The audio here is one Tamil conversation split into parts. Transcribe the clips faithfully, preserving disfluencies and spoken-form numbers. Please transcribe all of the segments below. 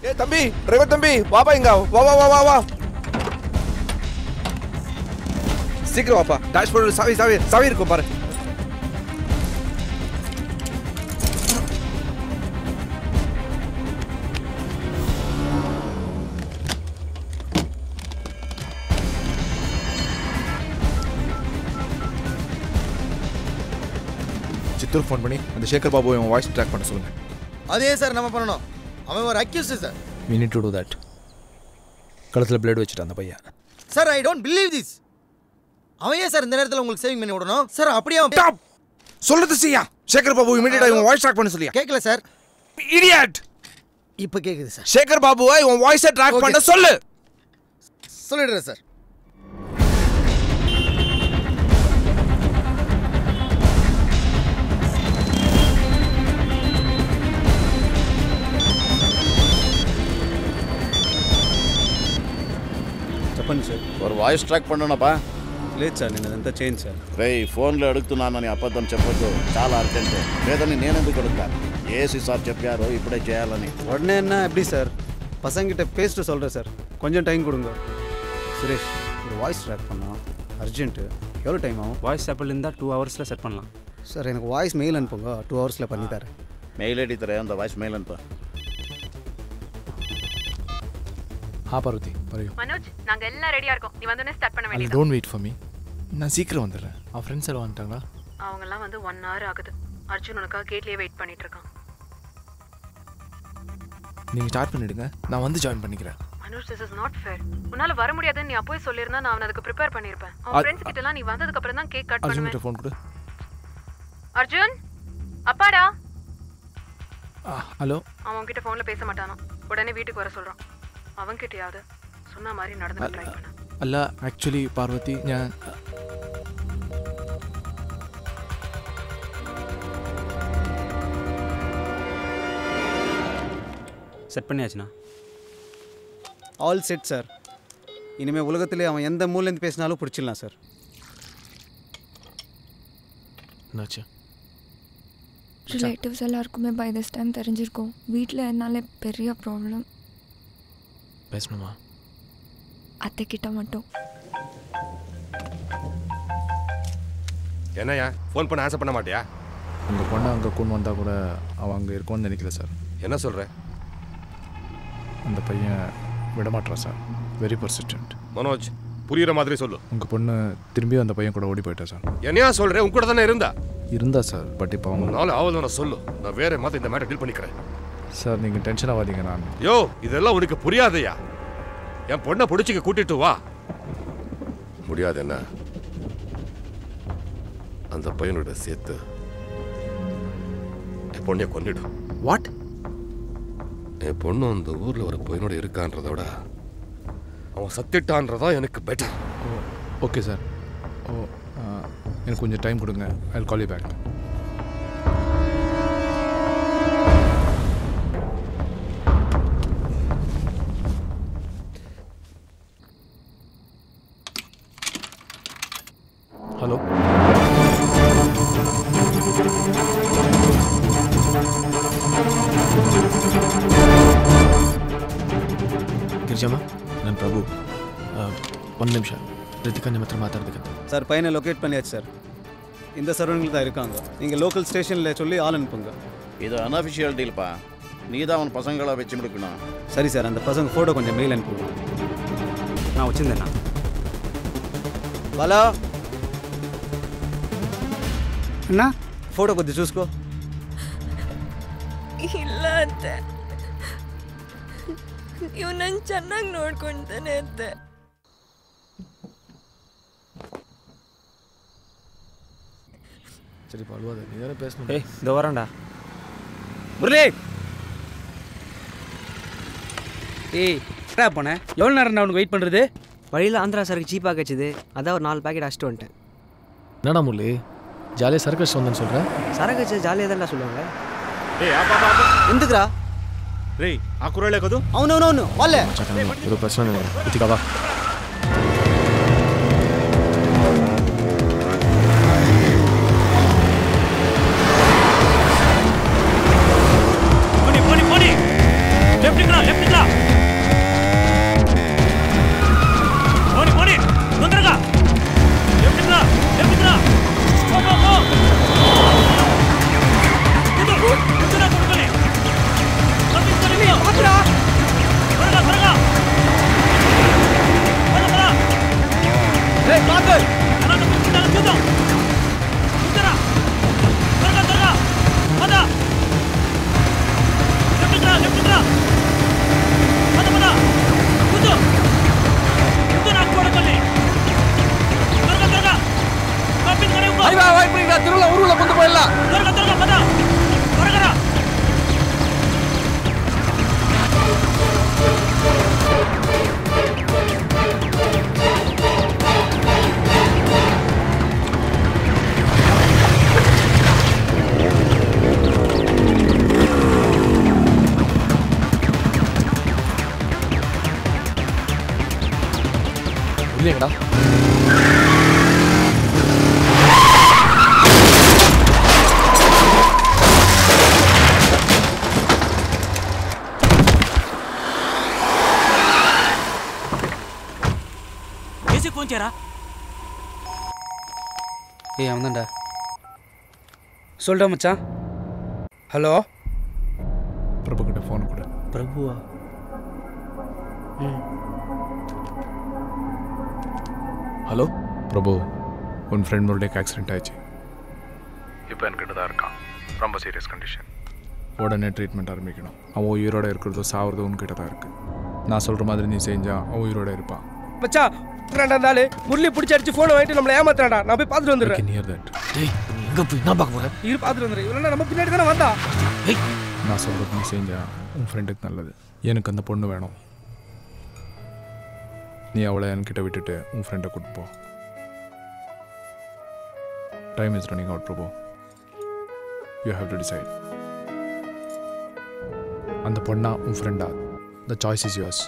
ஏ தம்பி, டிரைவர் தம்பி, வாப்பா இங்க. வா வா வா வா வா. சீக்கிரம் வாப்பா. டாஷ்போர்ட்ல சாவி சாவி சாவி இருக்கும் பாரு. சித்தூர் ஃபோன் பண்ணி அந்த சேகர் பாபு அவன் வாய்ஸ் ட்ராக் பண்ண சொல்லுங்க. அதே சார் நம்ம பண்ணணும். அவன் ஒரு accused sir. We need to do that. கழுத்துல பிளேட் வச்சிட்டான் அந்த பையன். Sir I don't believe this. அவன் ஏன் சார் இந்த நேரத்தில் உங்களுக்கு சேவிங் பண்ணி விடணும்? சார் அப்படியே அவன் ஸ்டாப். சொல்றது செய்யா. சேகர் பாபு இமிடியேட்டா இவன் வாய்ஸ் ட்ராக் பண்ண சொல்லியா? கேட்கல சார். இடியட். இப்போ கேக்குது சார். சேகர் பாபுவை இவன் வாய்ஸ் ட்ராக் பண்ண சொல்லு. சொல்லிடுறேன் சார். చెప్పండి సార్. ఒక వాయిస్ ట్రాక్ పండునప్పా. లేదు సార్, నేను అదంతా చేయండి సార్. రేయ్ ఫోన్లో అడుగుతున్నానని అబద్ధం చెప్పొద్దు, చాలా అర్జెంట్. లేదని నేనెందుకు అడుగుతాను? ఏసీ సార్ చెప్పారు ఇప్పుడే చేయాలని. உடனே என்ன எப்படி சார்? பசங்கிட்ட பேசிட்டு சொல்கிறேன் சார், கொஞ்சம் டைம் கொடுங்க. சுரேஷ், ஒரு வாய்ஸ் ட்ராக் பண்ணோம், அர்ஜென்ட்டு. எவ்வளோ டைம் ஆகும்? வாய்ஸ் ஆப்பிள் இருந்தால் டூ ஹவர்ஸில் செட் பண்ணலாம் சார். எனக்கு வாய்ஸ் மெயில் அனுப்புங்க, டூ ஹவர்ஸில் பண்ணி தரேன். மெயில் ஐடி தரேன், அந்த வாய்ஸ் மெயில் அனுப்ப. हाँ पार्वती പറയൂ. മനോജ് நாங்க எல்லாம் ரெடியா இருக்கோம். நீ வந்து ஸ்டார்ட் பண்ண வேண்டியது. Don't wait for me. நான் சீக்கிரம் வந்துடுறேன். ஆ ஃப்ரெண்ட்ஸ் எல்லாம் வந்துட்டாங்களா? அவங்க எல்லாம் வந்து ஒன் ஹவர் ஆகுது. அர்ஜுன் உனக்காக கேட்லயே வெயிட் பண்ணிட்டு இருக்கான். நீங்க ஸ்டார்ட் பண்ணிடுங்க, நான் வந்து ஜாயின் பண்ணிக்கிறேன். Manoj this is not fair. உன்னால வர முடியாதுன்னு நீ அப்போவே சொல்லிருந்தா நான் அவனை அதுக்கு ப்ரிப்பேர் பண்ணிருப்பேன். அவன் ஃப்ரெண்ட்ஸ் கிட்ட எல்லாம் நீ வந்ததுக்கு அப்புறம் தான் கேக் கட் பண்ணுவேன். அர்ஜுன் ஃபோன் கொடு. அர்ஜுன் அப்பாடா. ஹலோ. அவன் கிட்ட ஃபோன்ல பேச மாட்டானோ. உடனே வீட்டுக்கு வர சொல்றான். அவன் கிட்டயாவது சொன்ன மாதிரி நடந்து ட்ரை பண்ணு. അല്ല ആക്ച്വലി പാർവതി ഞാൻ செட் பண்ணியாச்சுண்ணா. All set sir. இனிமேல் உலகத்திலே அவன் எந்த மூலேருந்து பேசினாலும் பிடிச்சிடலாம் சார். என்னாச்சு? ரிலேட்டிவ்ஸ் எல்லாருக்குமே பை திஸ் டைம் தெரிஞ்சிருக்கும். வீட்டில் என்னாலே பெரிய ப்ராப்ளம். பேசணுமா? அத்தைக்கிட்ட மட்டும். என்னையா ஃபோன் பண்ண ஆசை பண்ண மாட்டியா? உங்கள் பொண்ணை அங்கே கொண்டு வந்தால் கூட அவன் அங்கே இருக்கும்னு நினைக்கல சார். என்ன சொல்கிற? அந்த பையன் விடமாட்டான் சார். Very persistent. மனோஜ், புரியுற மாதிரி சொல்லு. உங்கள் பொண்ணு திரும்பி அந்த பையன் கூட ஓடி போயிட்டா சார். என்னையா சொல்கிறேன்? உங்க கூட தானே இருந்தா? இருந்தா சார், பட் இப்போ அவங்க நாலு ஆவல் நான் சொல்லு. நான் வேற மாதிரி இந்த மேட்டர் டீல் பண்ணிக்கிறேன். சார் நீங்கள் டென்ஷன் ஆகாதீங்க. நான் யோ இதெல்லாம் உனக்கு புரியாதையா? என் பொண்ணை பிடிச்சிக்க கூட்டிட்டு வா. முடியாது என்ன? அந்த பையனோட சேர்த்து என் பொண்ணைய கொன்னிடும். வாட்? என் பொண்ணு அந்த ஊர்ல ஒரு பையனோட இருக்கான்றத விட அவன் சத்திட்டான்றதா எனக்கு பெட்டர். Okay sir. ஓ எனக்கு கொஞ்சம் டைம் கொடுங்க. I will call you back. Hello. Girijamma, ನಾನು ಪ್ರಭು. ಒಂದು ನಿಮಿಷ, ரித்திகா ನಿಮ್ಮ ಹತ್ರ ಮಾತಾಡಬೇಕಂತ. சார் பையனை லொக்கேட் பண்ணியாச்சு சார். இந்த சரௌண்டிங்கில் தான் இருக்காங்க. நீங்கள் லோக்கல் ஸ்டேஷனில் சொல்லி ஆள் அனுப்புங்க. இது அன்அஃபிஷியல் டீல்ப்பா. நீ தான் அவன் பசங்களை வச்சு முடிக்கணும். சரி சார், அந்த பசங்க ஃபோட்டோ கொஞ்சம் மெயில் அனுப்புங்க. நான் வச்சுருந்தேண்ணா. బాలా అన్నా ఫోటో కొద్ది చూసుకో. ಇಲ್ಲ ಅತ್ತೆ, ನೀವು ನನ್ನ ಚೆನ್ನಾಗಿ ನೋಡ್ಕೊಳ್ತಾನೆ ಅತ್ತೆ. சரி பழுவாத, நீ தானே பேசணும். ஏய் இந்த வரேன்டா. முரளி ஏய் என்ன போனேன்? எவ்வளோ நேரம் நான் உனக்கு வெயிட் பண்ணுறது? வழியில் ஆந்திரா சரக்கு சீப்பாக கிடச்சிது, அதான் ஒரு நாலு பேக்கெட் அடிச்சிட்டு வந்துட்டேன். என்னடா முரளி, ஜாலியாக சரக்கு வந்தேன்னு சொல்கிறேன். சரக்கு வச்சு ஜாலியாக தான்டா சொல்லுவாங்க. ఎందుకురా? రే ఆ కుర్రాళ్ళే కదూ? అవునవునవును వాళ్ళే. ఏదో ప్రశ్న రితికా. போனி போனி போனி லெஃப்ட்ங்களா லெஃப்ட்ங்களா முரளிங்கடா ஏய் அவன் தான்டா சொல்கிறா மச்சான். ஹலோ பிரபு கிட்ட ஃபோன் கொடு. பிரபுவா? ம் ஹலோ பிரபு, உன் ஃப்ரெண்ட் முரளிக்கு ஆக்சிடென்ட் ஆயிடுச்சு. இப்போ என்கிட்ட தான் இருக்கான். ரொம்ப சீரியஸ் கண்டிஷன். உடனே ட்ரீட்மெண்ட் ஆரம்பிக்கணும். அவன் உயிரோடு இருக்கிறதோ சாவறதோ உன்கிட்ட தான் இருக்குது. நான் சொல்கிற மாதிரி நீ செஞ்சா அவன் உயிரோடு இருப்பான். மச்சான் நாள் முரளி பிடிச்சி அடிச்சு ஃபோனை வாங்கிட்டு நம்மளை ஏமாத்துறாடா. நான் போய் பார்த்துட்டு வந்துடுறேன். Near that. டேய் நீ எங்கே போய் என்ன பார்க்க போகிறேன்? இரு பார்த்துட்டு வந்துடுறேன். இவ்வளோ நம்ம பின்னாடி தானே வந்தா. நான் சொல்கிறது நீ செஞ்சா உன் ஃப்ரெண்டுக்கு நல்லது. எனக்கு அந்த பொண்ணு வேணும். நீ அவளை என்கிட்ட விட்டுட்டு உன் ஃப்ரெண்டை கூட்டு போ. Time is running out Prabhu. You have to decide. அந்த பொண்ணா உன் ஃப்ரெண்டா? The choice is yours.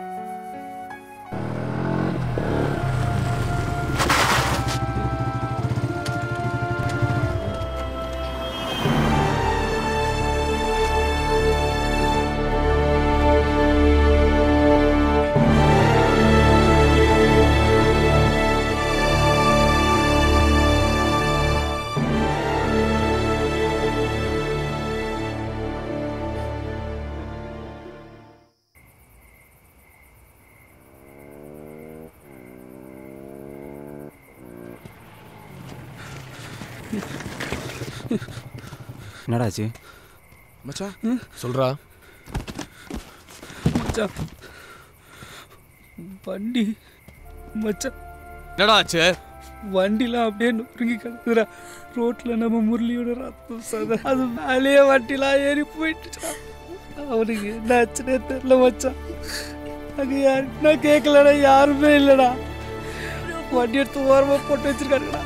என்னடாச்சு மச்சான்? சொல்றா மச்சான். வண்டி மச்சான். என்னடா ஆச்சு? வண்டிலாம் அப்படியே நொறுங்கி கிடக்குதுடா. ரோட்ல நம்ம முரளியோட ரத்தம் சதை. அது மேலேயே வண்டிலாம் ஏறி போயிட்டுச்சா. அவனுக்கு என்ன ஆச்சுன்னே தெரியல மச்சான். அங்கே யாருக்கு நான் கேட்கலடா. யாருமே இல்லைடா. வண்டி எடுத்து ஓரமாக போட்டு வச்சிருக்காருடா.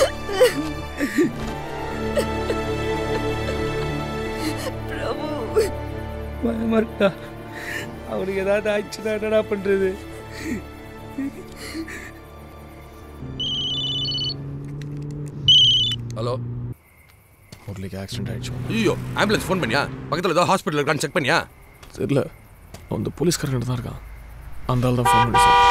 பயமா இருக்கா? அவனுக்கு ஏதாவது ஆச்சுன்னா என்னடா பண்றது? ஹலோ, முரளிக்கு ஆக்சிடென்ட் ஆயிடுச்சு. ஐயோ, ஆம்புலன்ஸ் ஃபோன் பண்ணியா? பக்கத்தில் ஏதாவது ஹாஸ்பிட்டல் இருக்கான்னு செக் பண்ணியா? தெரியல. அந்த போலீஸ்காரங்கிட்ட தான் இருக்கான். அந்த ஆள் தான் ஃபோன் பண்ணி சார்.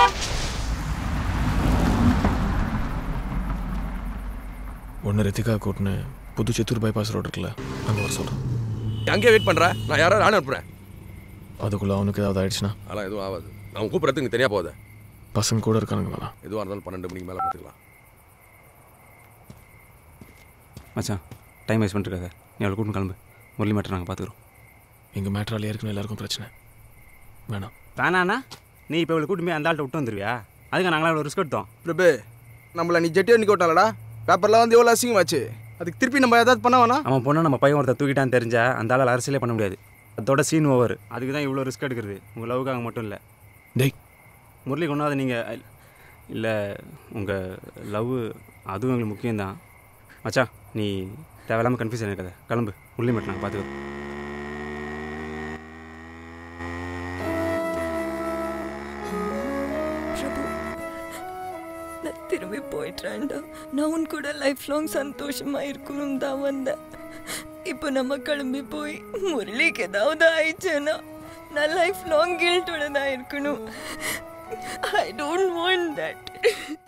ஒன்று ரித்திகா கூட்டுன்னு புது சித்தூர் பைபாஸ் ரோடு இருக்குல்ல, அங்கே வர சொல்கிறேன். அங்கேயே வெயிட் பண்ணுறேன். நான் யாராவது ஆன் அனுப்புகிறேன். அதுக்குள்ளே அவனுக்கு ஏதாவது ஆயிடுச்சுன்னா? அதெல்லாம் எதுவும் ஆகாது. நான் கூப்பிட்றதுக்கு தெரியா போகுது. பசங்க கூட இருக்கானுங்க வேணாம். எதுவாக இருந்தாலும் பன்னெண்டு மணிக்கு மேலே பார்த்துக்கலாம். மச்சான் டைம் வேஸ்ட் பண்ணிருக்காத. நீ அவளை கூட்டு கிளம்பு. முரளி மேட்டர் நாங்கள் பார்த்துக்குறோம். எங்கள் மேட்ரால் ஏற்கனவே எல்லாருக்கும் பிரச்சனை. வேணாம். வேணாண்ணா, நீ இப்போ இவளை கூட்டு போய் அந்த ஆள்கிட்ட விட்டு வந்துருவியா? அதுக்கு நாங்களாம் இவ்வளோ ரிஸ்க் எடுத்தோம். பிரபு, நம்மளை நீ ஜெட்டியோ நிற்க விட்டாலடா. பேப்பர்லாம் வந்து எவ்வளோ அசிங்கமாச்சு. அதுக்கு திருப்பி நம்ம ஏதாவது பண்ண வேணா? அவன் பொண்ணை நம்ம பையன் ஒருத்தர் தூக்கிட்டான்னு தெரிஞ்சா அந்த ஆளால் அரசியலே பண்ண முடியாது. அதோட சீன் ஓவர். அதுக்கு தான் இவ்வளோ ரிஸ்க் எடுக்கிறது. உங்கள் லவ்வுக்காக மட்டும் இல்லை. டேய் முரளி கொண்டாது நீங்கள் இல்லை, உங்கள் லவ் அதுவும் எங்களுக்கு முக்கியம்தான். மச்சான் நீ தேவையில்லாமல் கன்ஃபியூஷன் இருக்காத. கிளம்பு. முரளி மட்டும் நாங்கள் பார்த்துக்கோ. திரும்பி போயிட்டான்டா. நான் உன் கூட லைஃப் லாங் சந்தோஷமா இருக்கணும் தான் வந்தேன். இப்போ நம்ம கிளம்பி போய் முரளிக்கு ஏதாவது ஆயிடுச்சுன்னா நான் லைஃப் லாங் கில்ட்டோட தான் இருக்கணும். I don't want that.